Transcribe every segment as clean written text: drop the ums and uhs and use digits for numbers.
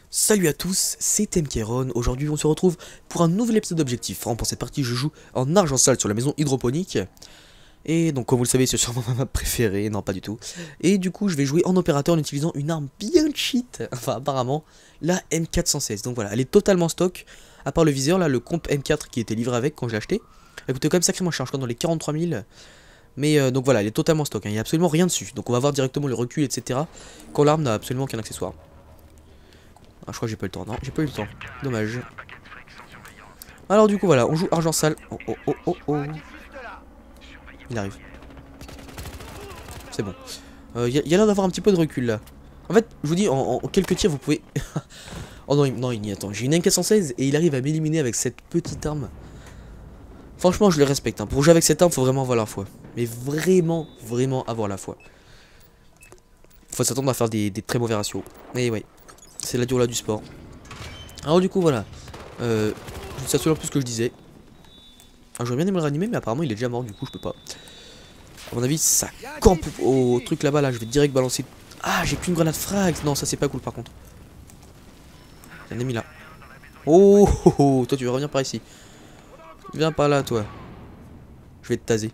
Salut à tous, c'est MKron. Aujourd'hui on se retrouve pour un nouvel épisode d'Objectif Franc. Pour cette partie je joue en argent sale sur la maison hydroponique. Et donc comme vous le savez c'est sûrement ma map préférée, non pas du tout. Et du coup je vais jouer en opérateur en utilisant une arme bien cheat, enfin apparemment la M416. Donc voilà, elle est totalement stock, à part le viseur là, le comp M4 qui était livré avec quand je l'ai acheté. Elle coûtait quand même sacrément cher, je crois dans les 43 000. Mais donc voilà, elle est totalement stock, hein. Il n'y a absolument rien dessus. Donc on va voir directement le recul etc. Quand l'arme n'a absolument aucun accessoire. Ah, je crois que j'ai pas eu le temps. Non, j'ai pas eu le temps. Dommage. Alors du coup voilà, on joue argent sale. Oh oh oh oh oh. Il arrive. C'est bon. Y a l'air d'avoir un petit peu de recul là. En fait, je vous dis, en quelques tirs vous pouvez... Oh non, non, il n'y attend. J'ai une M416 et il arrive à m'éliminer avec cette petite arme. Franchement, je le respecte. Hein. Pour jouer avec cette arme, faut vraiment avoir la foi. Mais vraiment, vraiment avoir la foi. Faut s'attendre à faire des très mauvais ratios. Mais ouais, c'est la dure là du sport. Alors du coup voilà. Ça se souvient plus ce que je disais. Ah, j'aurais bien aimé le réanimer, mais apparemment il est déjà mort, du coup je peux pas. A mon avis, ça campe au truc là-bas, là. Je vais direct balancer. Ah, j'ai qu'une grenade frag. Non, ça c'est pas cool par contre. Il y a un ennemi là. Oh, oh, oh, toi tu veux revenir par ici. Viens par là, toi. Je vais te taser.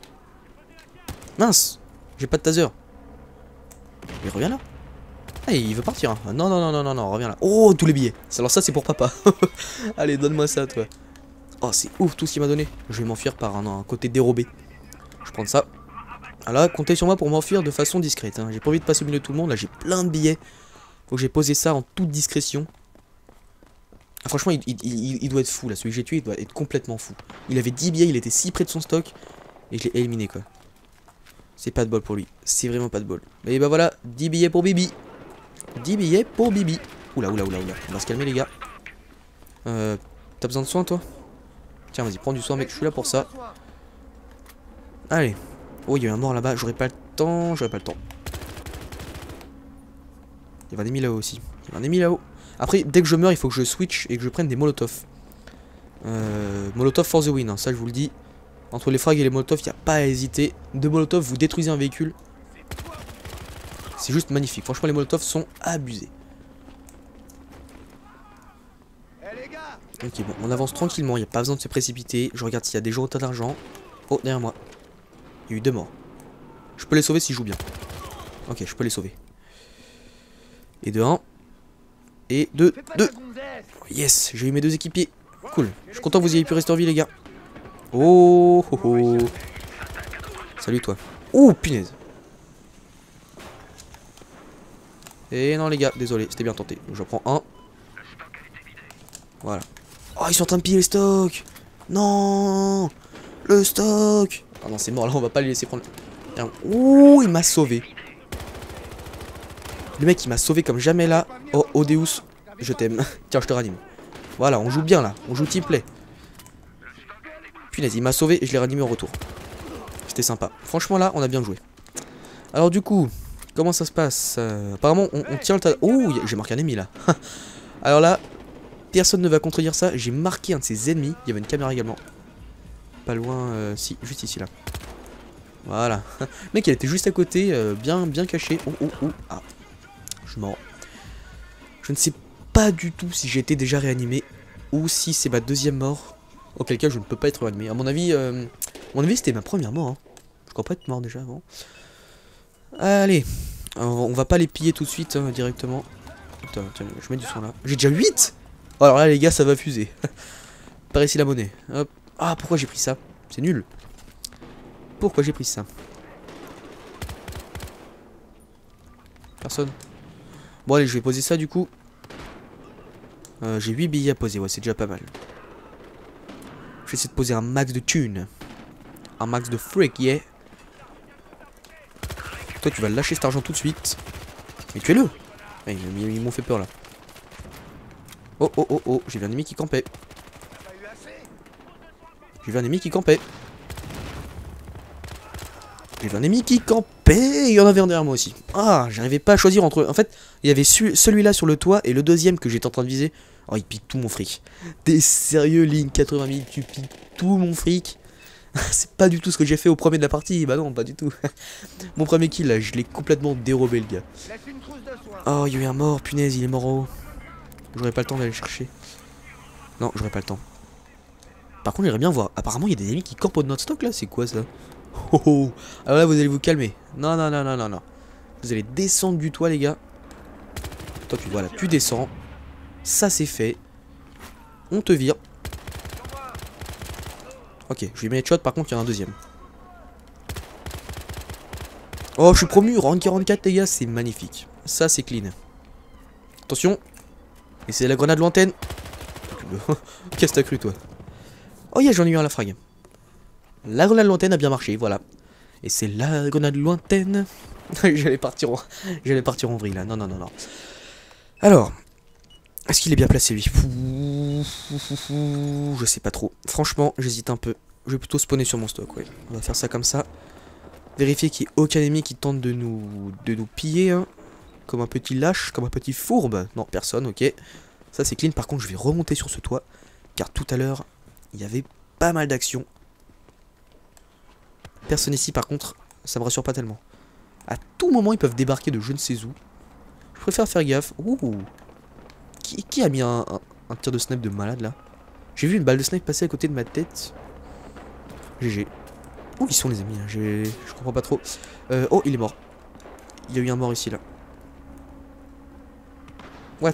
Mince, j'ai pas de taser. Il revient là. Ah, il veut partir. Hein. Non, non, non, non, non, non, reviens là. Oh, tous les billets. Alors ça c'est pour papa. Allez, donne-moi ça, toi. Oh, c'est ouf tout ce qu'il m'a donné. Je vais m'enfuir par un côté dérobé. Je prends ça. Ah là, comptez sur moi pour m'enfuir de façon discrète. Hein. J'ai pas envie de passer au milieu de tout le monde. Là, j'ai plein de billets. Faut que j'ai posé ça en toute discrétion. Ah, franchement, il doit être fou là. Celui que j'ai tué, il doit être complètement fou. Il avait 10 billets, il était si près de son stock. Et je l'ai éliminé quoi. C'est pas de bol pour lui. C'est vraiment pas de bol. Et bah voilà, 10 billets pour Bibi. 10 billets pour Bibi. Oula, oula, oula, oula. On va se calmer, les gars. T'as besoin de soins, toi? Tiens, vas-y, prends du soin, mec. Je suis là pour ça. Allez. Oh, il y a eu un mort là-bas. J'aurais pas le temps. J'aurais pas le temps. Il y avait un ennemi là-haut aussi. Il y avait un ennemi là-haut. Après, dès que je meurs, il faut que je switch et que je prenne des molotovs. Molotov for the win. Hein, ça, je vous le dis. Entre les frags et les molotovs, il n'y a pas à hésiter. Deux molotovs, vous détruisez un véhicule. C'est juste magnifique. Franchement, les molotovs sont abusés. Ok, bon, on avance tranquillement. Il n'y a pas besoin de se précipiter. Je regarde s'il y a des gens au tas d'argent. Oh, derrière moi. Il y a eu 2 morts. Je peux les sauver si je joue bien. Ok, je peux les sauver. Et de 1. Et de 2. Yes, j'ai eu mes 2 équipiers. Cool. Je suis content que vous ayez pu rester en vie, les gars. Oh, oh, oh. Salut, toi. Oh, punaise. Et non, les gars, désolé, c'était bien tenté. J'en prends un. Voilà. Oh, ils sont en train de piller le stock. Non, le stock. Ah non, c'est mort, là, on va pas les laisser prendre. Ouh, il m'a sauvé. Le mec, il m'a sauvé comme jamais là. Oh, Odeus, je t'aime. Tiens, je te ranime. Voilà, on joue bien là. On joue team play. Punaise, il m'a sauvé et je l'ai ranimé en retour. C'était sympa. Franchement, là, on a bien joué. Alors, du coup, comment ça se passe? Apparemment, on tient le tas. Oh, j'ai marqué un ennemi là. Alors là, personne ne va contredire ça. J'ai marqué un de ses ennemis. Il y avait une caméra également. Pas loin, si, juste ici là. Voilà. Le mec, il était juste à côté, bien caché. Oh, oh, oh. Ah. Je suis mort. Je ne sais pas du tout si j'ai été déjà réanimé ou si c'est ma deuxième mort. Auquel cas, je ne peux pas être réanimé. À mon avis, c'était ma première mort. Hein. Je crois pas être mort déjà avant. Allez. Alors, on va pas les piller tout de suite hein, directement. Putain, tiens, je mets du son là. J'ai déjà 8. Alors là, les gars, ça va fuser. Par ici la monnaie. Hop. Ah, pourquoi j'ai pris ça? C'est nul. Pourquoi j'ai pris ça? Personne. Bon allez, je vais poser ça du coup. J'ai 8 billets à poser, ouais, c'est déjà pas mal. Je vais essayer de poser un max de thunes. Un max de fric, yeah. Toi, tu vas lâcher cet argent tout de suite. Mais tuez-le. Ouais, ils m'ont fait peur là. Oh, oh, oh, oh, j'ai vu un ennemi qui campait. J'ai vu un ennemi qui campait. J'ai vu un ennemi qui campait. Il y en avait un derrière moi aussi. Ah, j'arrivais pas à choisir entre eux. En fait, il y avait celui-là sur le toit et le deuxième que j'étais en train de viser. Oh, il pique tout mon fric. T'es sérieux, Link 80 000, tu piques tout mon fric. C'est pas du tout ce que j'ai fait au premier de la partie. Bah non, pas du tout. Mon premier kill, là, je l'ai complètement dérobé, le gars. Oh, il y a eu un mort, punaise, il est mort en haut. J'aurais pas le temps d'aller chercher. Non, j'aurais pas le temps. Par contre, j'aimerais bien voir. Apparemment, il y a des ennemis qui campent notre stock là. C'est quoi ça? Oh oh. Alors là, vous allez vous calmer. Non, non, non, non, non, non. Vous allez descendre du toit, les gars. Toi, tu vois là, tu descends. Ça, c'est fait. On te vire. Ok, je lui mets headshot. Par contre, il y en a un deuxième. Oh, je suis promu. Round 44, les gars. C'est magnifique. Ça, c'est clean. Attention. Et c'est la grenade lointaine. Qu'est-ce que t'as cru, toi? Oh, yeah, j'en ai eu un à la frag. La grenade lointaine a bien marché, voilà. Et c'est la grenade lointaine. J'allais partir en vrille là. Non, non, non, non. Alors, est-ce qu'il est bien placé lui? Je sais pas trop. Franchement, j'hésite un peu. Je vais plutôt spawner sur mon stock, ouais. On va faire ça comme ça. Vérifier qu'il n'y ait aucun ennemi qui tente de nous piller, hein. Comme un petit lâche, comme un petit fourbe. Non, personne, ok. Ça c'est clean. Par contre, je vais remonter sur ce toit. Car tout à l'heure, il y avait pas mal d'actions. Personne ici, par contre, ça me rassure pas tellement. À tout moment, ils peuvent débarquer de je ne sais où. Je préfère faire gaffe. Ouh. Qui a mis un tir de snipe de malade là? J'ai vu une balle de snipe passer à côté de ma tête. GG. Où ils sont les amis? Je comprends pas trop. Oh, il est mort. Il y a eu un mort ici là. What?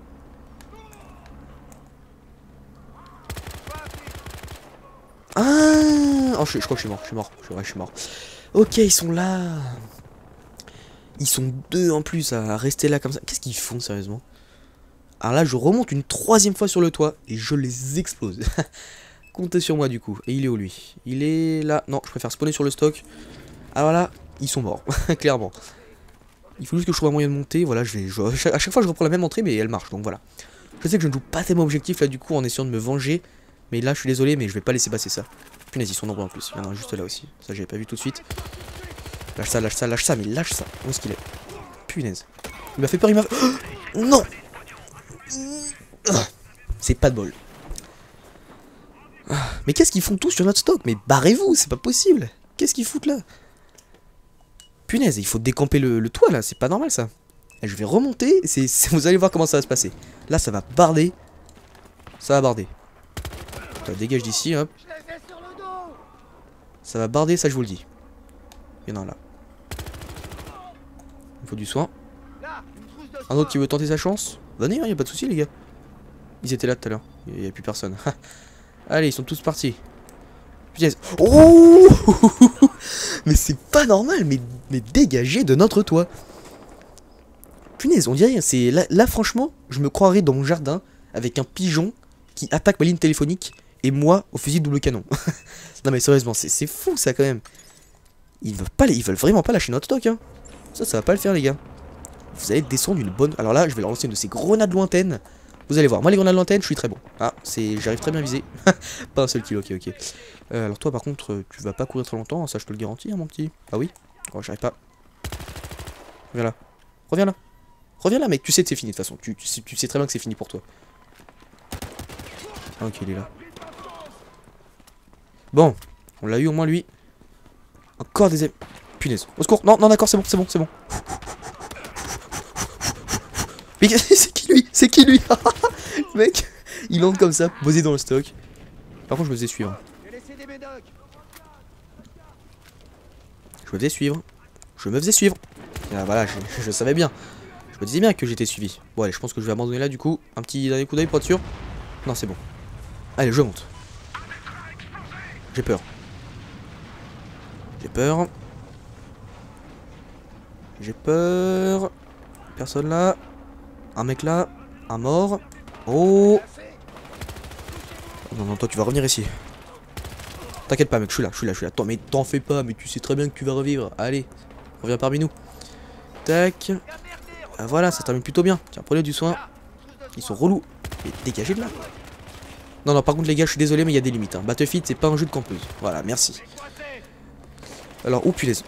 Ah! Oh, je crois que je suis mort. Je suis mort. Ok, ils sont là. Ils sont deux en plus à rester là comme ça. Qu'est-ce qu'ils font sérieusement? Alors là, je remonte une troisième fois sur le toit et je les explose. Comptez sur moi du coup. Et il est où lui? Il est là. Non, je préfère spawner sur le stock. Alors là, ils sont morts. Clairement. Il faut juste que je trouve un moyen de monter. Voilà, à chaque fois, je reprends la même entrée, mais elle marche. Donc voilà. Je sais que je ne joue pas tellement objectif là du coup en essayant de me venger. Mais là, je suis désolé, mais je vais pas laisser passer ça. Punaise, ils sont nombreux en plus. Il y en a un juste là aussi. Ça, j'avais pas vu tout de suite. Lâche ça, lâche ça, lâche ça, mais lâche ça. Où est-ce qu'il est? Punaise. Il m'a fait peur, il m'a fait... Oh non. C'est pas de bol. Mais qu'est-ce qu'ils font tous sur notre stock? Mais barrez-vous, c'est pas possible. Qu'est-ce qu'ils foutent là? Punaise, il faut décamper le toit là, c'est pas normal ça. Et je vais remonter, vous allez voir comment ça va se passer. Là, ça va barder. Ça va barder. Toi, dégage d'ici, hop. Ça va barder, ça je vous le dis. Il y en a un là. Il faut du soin. Un autre qui veut tenter sa chance? Venez, hein, y a pas de souci les gars. Ils étaient là tout à l'heure. Il n'y a plus personne. Allez, ils sont tous partis. Putain. Oh. Mais c'est pas normal, mais dégagez de notre toit. Punaise, on dirait, c'est là franchement, je me croirais dans mon jardin avec un pigeon qui attaque ma ligne téléphonique et moi au fusil double canon. Non mais sérieusement, c'est fou ça quand même. Ils veulent vraiment pas lâcher notre stock, hein. Ça va pas le faire les gars. Vous allez descendre une bonne... Alors là, je vais leur lancer une de ces grenades lointaines. Vous allez voir, moi les grenades lointaines, je suis très bon. Ah, j'arrive très bien à viser. Pas un seul kill, ok. Alors toi par contre, tu vas pas courir très longtemps, ça je te le garantis, hein, mon petit. Ah oui? Oh, j'arrive pas. Reviens là. Reviens là. Reviens là, mec, tu sais que c'est fini de toute façon. Tu sais très bien que c'est fini pour toi. Ah, ok, il est là. Bon, on l'a eu au moins lui. Encore des... Punaise. Au secours. Non, d'accord, c'est bon. Mais c'est qui lui? C'est qui lui? Mec, il entre comme ça, posé dans le stock. Par contre, je me faisais suivre. Je me faisais suivre. Ah, voilà, je savais bien. Je me disais bien que j'étais suivi. Bon, allez, je pense que je vais abandonner là du coup. Un petit dernier coup d'œil pour être sûr. Non, c'est bon. Allez, je monte. J'ai peur. Personne là. Un mec là. Un mort. Oh. Non, toi tu vas revenir ici. T'inquiète pas mec, je suis là. Attends, mais t'en fais pas, mais tu sais très bien que tu vas revivre. Allez, reviens parmi nous. Tac. Ah, voilà, ça termine plutôt bien. Tiens, prenez du soin. Ils sont relous. Mais dégagez de là. Non, par contre les gars, je suis désolé, mais il y a des limites. Hein. Battlefield, c'est pas un jeu de campeuse. Voilà, merci. Alors, oh punaise.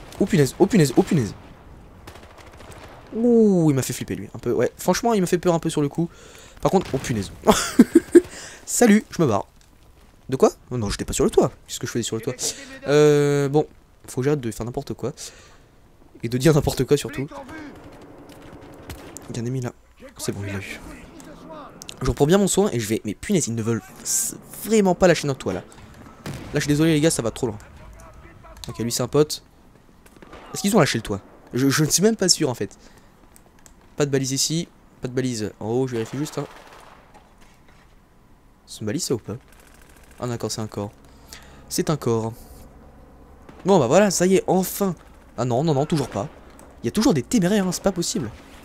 Ouh, il m'a fait flipper lui, un peu, ouais. Franchement, il m'a fait peur un peu sur le coup. Par contre, oh punaise. Salut, je me barre. De quoi? Oh, non, j'étais pas sur le toit. Qu'est-ce que je faisais sur le toit? Bon, faut que j'arrête de faire n'importe quoi. Et de dire n'importe quoi surtout. Il y a un ennemi là. C'est bon, il l'a eu. Je reprends bien mon soin et je vais... Mais punaise, ils ne veulent vraiment pas lâcher notre toit là. Là, je suis désolé les gars, ça va trop loin. Ok, lui c'est un pote. Est-ce qu'ils ont lâché le toit? Je ne suis même pas sûr en fait. Pas de balise ici. Pas de balise en haut, je vérifie juste. Hein. C'est une balise ça ou pas? Ah d'accord, c'est un corps. C'est un corps. Bon bah voilà, ça y est, enfin. Ah non, non, non, toujours pas. Il y a toujours des téméraires, hein, c'est pas possible.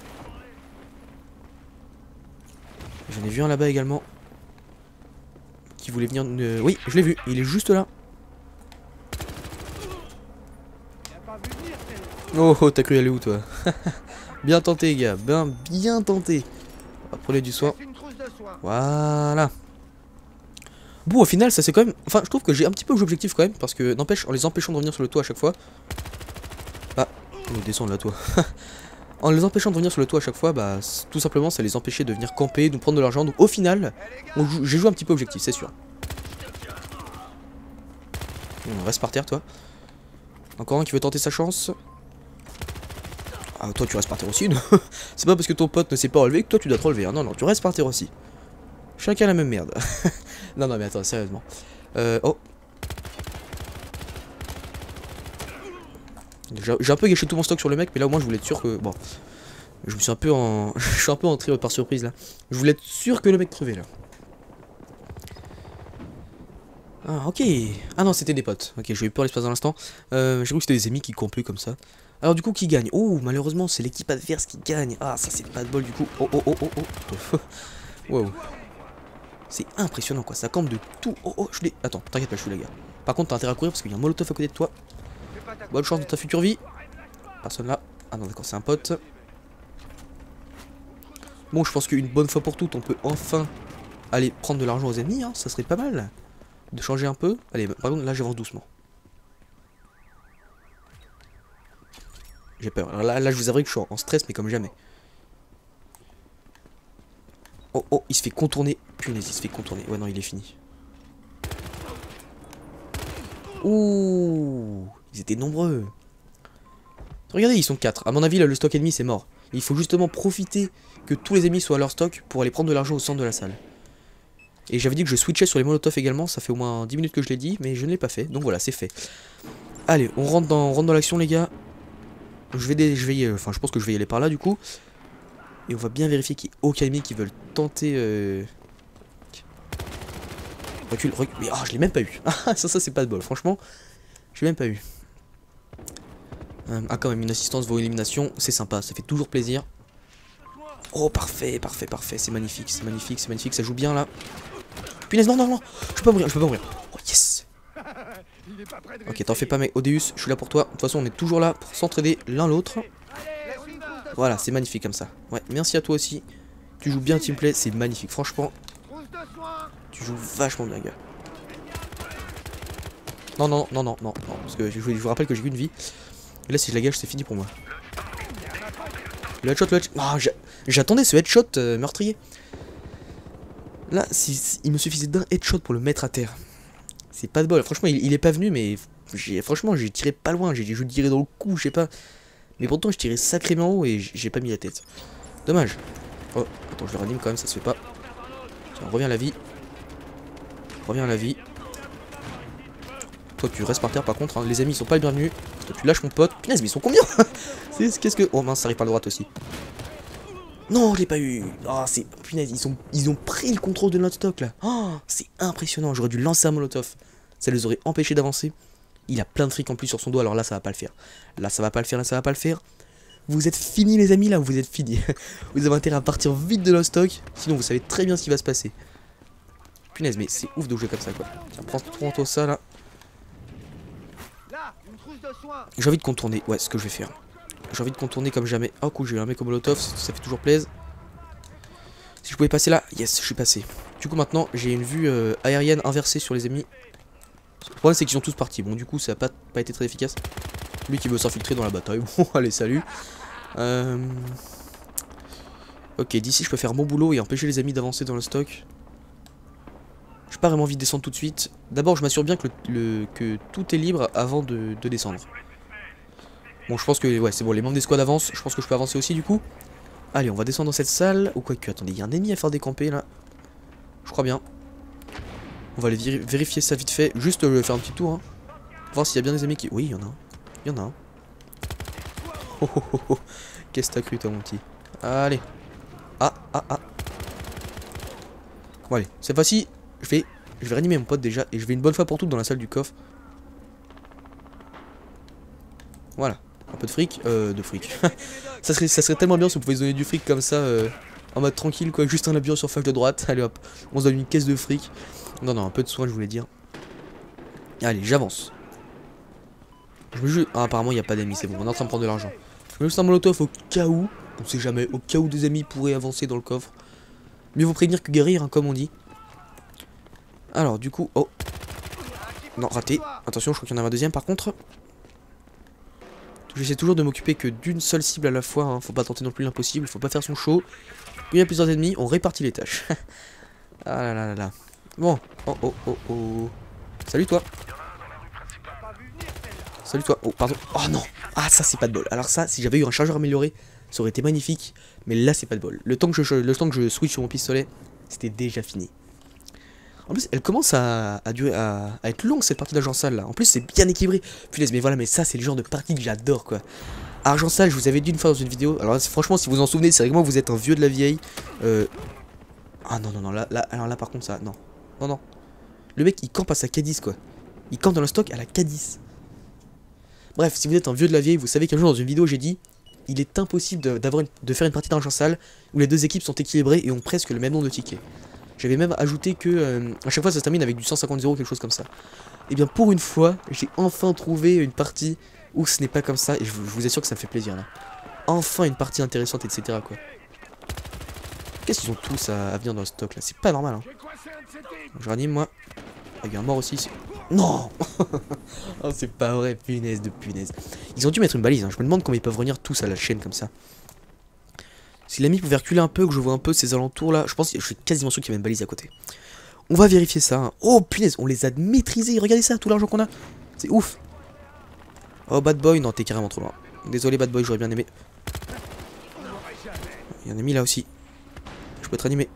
J'en ai vu un là-bas également. Qui voulait venir... Oui, je l'ai vu, il est juste là. Oh, oh t'as cru aller où toi? Bien tenté gars, bien tenté. Prenez du soin. Voilà. Bon au final ça c'est quand même... Enfin je trouve que j'ai un petit peu l'objectif quand même. Parce que n'empêche, en les empêchant de revenir sur le toit à chaque fois. Ah, on descend là toi. En les empêchant de revenir sur le toit à chaque fois, bah tout simplement ça les empêchait de venir camper, de nous prendre de l'argent. Donc au final, j'ai joué un petit peu objectif, c'est sûr. On reste par terre toi. Encore un qui veut tenter sa chance. Ah toi tu restes par terre aussi. C'est pas parce que ton pote ne s'est pas relevé que toi tu dois te relever. Hein. Non non, tu restes par terre aussi. Chacun la même merde. Non non mais attends, sérieusement. Oh. J'ai un peu gâché tout mon stock sur le mec, mais là au moins je voulais être sûr que... Bon. Je me suis un peu en... Je suis un peu entré par surprise là. Je voulais être sûr que le mec crevait là. Ah ok. Ah non c'était des potes. Ok, j'ai eu peur l'espace d'un instant. J'ai cru que c'était des ennemis qui campaient comme ça. Alors du coup qui gagne? Oh malheureusement c'est l'équipe adverse qui gagne. Ah ça c'est pas de bol du coup. Oh oh oh oh oh. Wow. C'est impressionnant quoi, ça campe de tout. Oh oh je l'ai... Attends, t'inquiète pas je suis là gars. Par contre t'as intérêt à courir parce qu'il y a un molotov à côté de toi. Bonne chance dans ta future vie. Personne là. Ah non d'accord c'est un pote. Bon je pense qu'une bonne fois pour toutes on peut enfin aller prendre de l'argent aux ennemis hein. Ça serait pas mal. De changer un peu. Allez par contre là j'avance doucement. J'ai peur. Alors là je vous avoue que je suis en stress mais comme jamais. Oh oh il se fait contourner. Punaise il se fait contourner. Ouais non il est fini. Ouh ils étaient nombreux. Regardez ils sont 4. À mon avis là le stock ennemi c'est mort. Il faut justement profiter que tous les ennemis soient à leur stock pour aller prendre de l'argent au centre de la salle. Et j'avais dit que je switchais sur les molotovs également, ça fait au moins 10 minutes que je l'ai dit, mais je ne l'ai pas fait, donc voilà, c'est fait. Allez, on rentre dans l'action les gars. Enfin je pense que je vais y aller par là du coup. Et on va bien vérifier qu'il n'y ait aucun ennemi qui veulent tenter... Recule, recule, mais je l'ai même pas eu. Ah ça c'est pas de bol, franchement, je l'ai même pas eu. Ah quand même, une assistance vaut élimination, c'est sympa, ça fait toujours plaisir. Oh parfait, parfait, parfait, c'est magnifique, c'est magnifique, c'est magnifique, ça joue bien là. Punaise, non, non, non, je peux pas mourir, je peux pas mourir. Oh yes. Ok, t'en fais pas mec, Odéus, je suis là pour toi. De toute façon, on est toujours là pour s'entraider l'un l'autre. Voilà, c'est magnifique comme ça. Ouais, merci à toi aussi. Tu joues bien teamplay, c'est magnifique, franchement. Tu joues vachement bien, gars. Non, non, non, non, non, non, parce que je vous rappelle que j'ai qu'une vie. Et là, si je la gâche, c'est fini pour moi. Le headshot, le headshot. Oh, j'attendais ce headshot meurtrier. Là, il me suffisait d'un headshot pour le mettre à terre. C'est pas de bol. Franchement, il est pas venu, mais franchement, j'ai tiré pas loin. Je tirais dans le cou, je sais pas. Mais pourtant, je tirais sacrément haut et j'ai pas mis la tête. Dommage. Oh, attends, je le ranime quand même, ça se fait pas. Tiens, reviens à la vie. Reviens à la vie. Toi, tu restes par terre par contre. Hein. Les amis, ils sont pas les bienvenus. Toi, tu lâches mon pote. Punaise, mais ils sont combien? Qu'est-ce que. Oh mince, ça arrive par la droite aussi. Non, je l'ai pas eu. Oh, c'est... Punaise, ils ont pris le contrôle de notre stock, là. Oh, c'est impressionnant. J'aurais dû lancer un molotov. Ça les aurait empêchés d'avancer. Il a plein de fric en plus sur son dos, alors là, ça va pas le faire. Là, ça va pas le faire, là, ça va pas le faire. Vous êtes finis, les amis, là, vous êtes finis. Vous avez intérêt à partir vite de notre stock. Sinon, vous savez très bien ce qui va se passer. Punaise, mais c'est ouf de jouer comme ça, quoi. Tiens, prends ça, là. J'ai envie de contourner. Ouais, ce que je vais faire. J'ai envie de contourner comme jamais. Oh cool, j'ai un mec au molotov, ça fait toujours plaisir. Si je pouvais passer là, yes, je suis passé. Du coup maintenant, j'ai une vue aérienne inversée sur les ennemis. Le problème c'est qu'ils sont tous partis. Bon du coup ça n'a pas été très efficace. Lui qui veut s'infiltrer dans la bataille. Bon allez salut. Ok, d'ici je peux faire mon boulot et empêcher les amis d'avancer dans le stock. J'ai pas vraiment envie de descendre tout de suite. D'abord je m'assure bien que tout est libre avant de descendre. Bon, je pense que ouais, c'est bon, les membres des squads avancent. Je pense que je peux avancer aussi du coup. Allez, on va descendre dans cette salle. Ou quoi que, attendez, il y a un ennemi à faire décamper là. Je crois bien. On va aller vérifier ça vite fait. Juste faire un petit tour. Hein. Voir s'il y a bien des amis qui... Oui, il y en a un. Il y en a un. Oh oh oh oh. Qu'est-ce que t'as cru toi mon petit? Allez. Ah. Bon allez, cette fois-ci, je vais réanimer mon pote déjà. Et je vais une bonne fois pour toutes dans la salle du coffre. Voilà. Un peu de fric. De fric. ça serait tellement bien si on pouvait se donner du fric comme ça. En mode tranquille quoi. Juste en appuyant sur flash de droite. Allez hop. On se donne une caisse de fric. Non, un peu de soin je voulais dire. Allez, j'avance. Je me jure... Ah, apparemment il n'y a pas d'amis, c'est bon. On est en train de prendre de l'argent. Je mets juste un molotov au cas où. On sait jamais. Au cas où des amis pourraient avancer dans le coffre. Mieux vaut prévenir que guérir, hein, comme on dit. Alors, du coup... Oh. Non, raté. Attention, je crois qu'il y en a un deuxième par contre. J'essaie toujours de m'occuper que d'une seule cible à la fois. Hein. Faut pas tenter non plus l'impossible. Faut pas faire son show. Quand il y a plusieurs ennemis, on répartit les tâches. Ah là là. Bon. Oh. Salut toi. Salut toi. Oh, pardon. Oh non. Ah, ça c'est pas de bol. Alors ça, si j'avais eu un chargeur amélioré, ça aurait été magnifique. Mais là, c'est pas de bol. Le temps que je switch sur mon pistolet, c'était déjà fini. En plus, elle commence à être longue cette partie d'Argent Sale là. En plus, c'est bien équilibré. Punaise, mais voilà, mais ça, c'est le genre de partie que j'adore quoi. Argent Sale, je vous avais dit une fois dans une vidéo. Alors, franchement, si vous en souvenez, c'est vraiment vous êtes un vieux de la vieille. Ah non, alors là, par contre, ça, non. Le mec, il campe à sa K10 quoi. Il campe dans le stock à la K10. Bref, si vous êtes un vieux de la vieille, vous savez qu'un jour dans une vidéo, j'ai dit il est impossible de faire une partie d'Argent Sale où les deux équipes sont équilibrées et ont presque le même nombre de tickets. J'avais même ajouté que à chaque fois ça se termine avec du 150-0, quelque chose comme ça. Et bien pour une fois, j'ai enfin trouvé une partie où ce n'est pas comme ça et je vous assure que ça me fait plaisir là. Enfin une partie intéressante, etc. quoi. Qu'est-ce qu'ils ont tous à venir dans le stock là? C'est pas normal hein. Je ranime moi. Il y a un mort aussi ici. Non. Oh c'est pas vrai, punaise de punaise. Ils ont dû mettre une balise, hein. Je me demande comment ils peuvent revenir tous à la chaîne comme ça. Si l'ami pouvait reculer un peu, que je vois un peu ses alentours là, je pense que je suis quasiment sûr qu'il y a une balise à côté. On va vérifier ça. Hein. Oh punaise, on les a maîtrisés. Regardez ça, tout l'argent qu'on a. C'est ouf. Oh bad boy, non t'es carrément trop loin. Désolé bad boy, j'aurais bien aimé. Il y en a mis là aussi. Je peux te réanimer.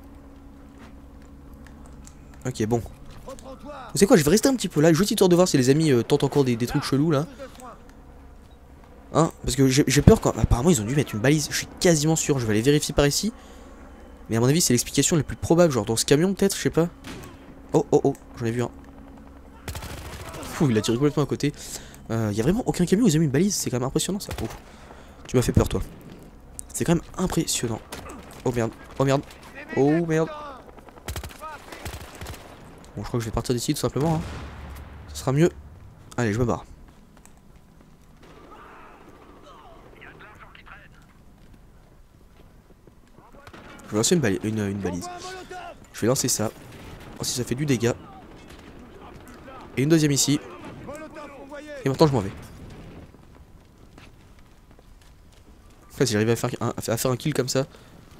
Ok bon. Vous savez quoi, je vais rester un petit peu là, juste histoire de voir si les amis tentent encore des trucs chelous là. Hein, parce que j'ai peur quand... Apparemment ils ont dû mettre une balise, je suis quasiment sûr, je vais aller vérifier par ici. Mais à mon avis c'est l'explication la plus probable, genre dans ce camion peut-être, je sais pas. Oh, j'en ai vu un. Fou, il a tiré complètement à côté. Y a vraiment aucun camion où ils ont mis une balise, c'est quand même impressionnant ça. Oh, tu m'as fait peur toi. C'est quand même impressionnant. Oh merde. Bon je crois que je vais partir d'ici tout simplement. Hein. Ça sera mieux. Allez je me barre. Je vais lancer une balise. Je vais lancer ça. Oh, si ça fait du dégât. Et une deuxième ici. Et maintenant je m'en vais. Enfin, si j'arrive à faire un kill comme ça.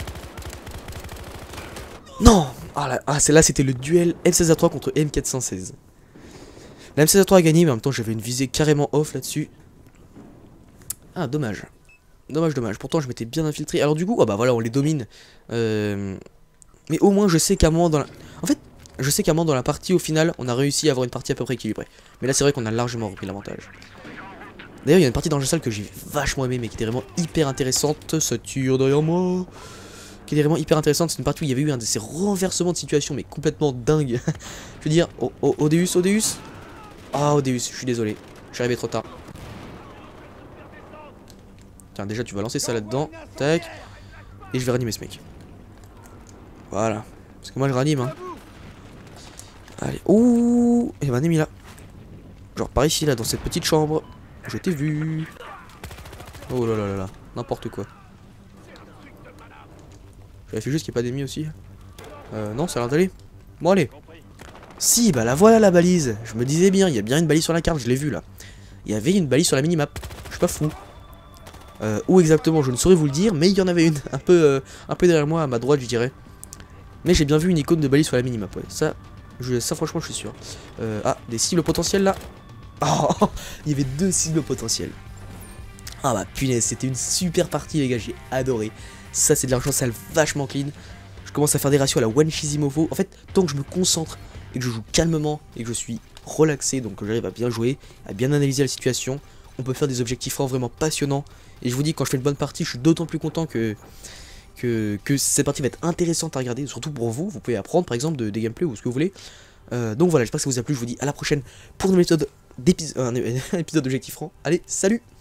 Non. Celle-là c'était le duel M16A3 contre M416. La M16A3 a gagné mais en même temps j'avais une visée carrément off là-dessus. Ah dommage. Dommage. Pourtant, je m'étais bien infiltré. Alors du coup, bah voilà, on les domine. Mais au moins, je sais qu'à un moment dans la... En fait, je sais qu'à un moment dans la partie, au final, on a réussi à avoir une partie à peu près équilibrée. Mais là, c'est vrai qu'on a largement repris l'avantage. D'ailleurs, il y a une partie dans le salle que j'ai vachement aimé, mais qui était vraiment hyper intéressante. Ça tire derrière moi. Qui était vraiment hyper intéressante. C'est une partie où il y avait eu un de ces renversements de situation, mais complètement dingue. Je veux dire, Odeus. Ah, Odeus, je suis désolé. Je suis arrivé trop tard. Tiens, déjà tu vas lancer ça là-dedans. Tac. Et je vais ranimer ce mec. Voilà. Parce que moi je ranime hein. Allez. Ouh. Il y a un ennemi là. Genre par ici là, dans cette petite chambre. Je t'ai vu. Oh là là. N'importe quoi. Je vérifie juste qu'il n'y a pas d'ennemis aussi. Non, ça a l'air d'aller. Bon allez. Si, bah la voilà la balise. Je me disais bien, il y a bien une balise sur la carte, je l'ai vu là. Il y avait une balise sur la minimap. Je suis pas fou. Où exactement, je ne saurais vous le dire, mais il y en avait une, un peu derrière moi, à ma droite, je dirais. Mais j'ai bien vu une icône de balise sur la minimap, ouais. Ça franchement, je suis sûr. Ah, des cibles potentielles là. Oh, il y avait 2 cibles potentielles. Ah bah punaise, c'était une super partie les gars, j'ai adoré. Ça c'est de l'argent sale vachement clean. Je commence à faire des ratios à la One Shizimovo. En fait, tant que je me concentre et que je joue calmement et que je suis relaxé, donc que j'arrive à bien jouer, à bien analyser la situation, on peut faire des objectifs francs vraiment passionnants. Et je vous dis, quand je fais une bonne partie, je suis d'autant plus content que cette partie va être intéressante à regarder, surtout pour vous. Vous pouvez apprendre par exemple des gameplays ou ce que vous voulez. Donc voilà, j'espère que ça vous a plu. Je vous dis à la prochaine pour un épisode d'objectifs francs. Allez, salut!